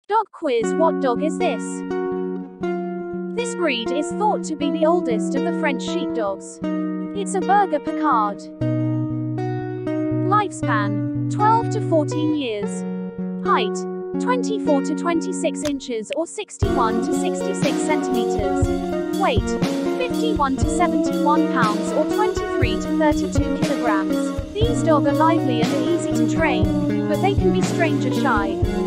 Dog quiz. What dog is this? This breed is thought to be the oldest of the French sheepdogs. It's a Berger Picard. Lifespan: 12 to 14 years. Height: 24 to 26 inches or 61 to 66 centimeters. Weight: 51 to 71 pounds or 23 to 32 kilograms. These dogs are lively and easy to train, but they can be stranger shy.